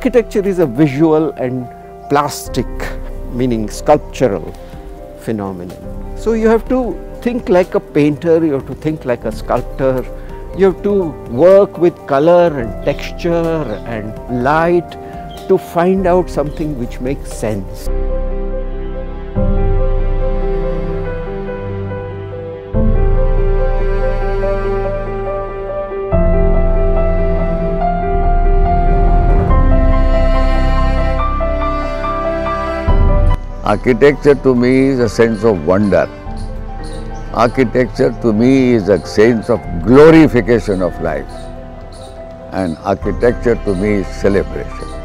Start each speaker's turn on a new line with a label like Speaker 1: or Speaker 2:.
Speaker 1: architecture is a visual and plastic, meaning sculptural phenomenon. So you have to think like a painter, you have to think like a sculptor, you have to work with color and texture and light to find out something which makes sense.
Speaker 2: Architecture to me is a sense of wonder. Architecture to me is a sense of glorification of life. And architecture to me is celebration.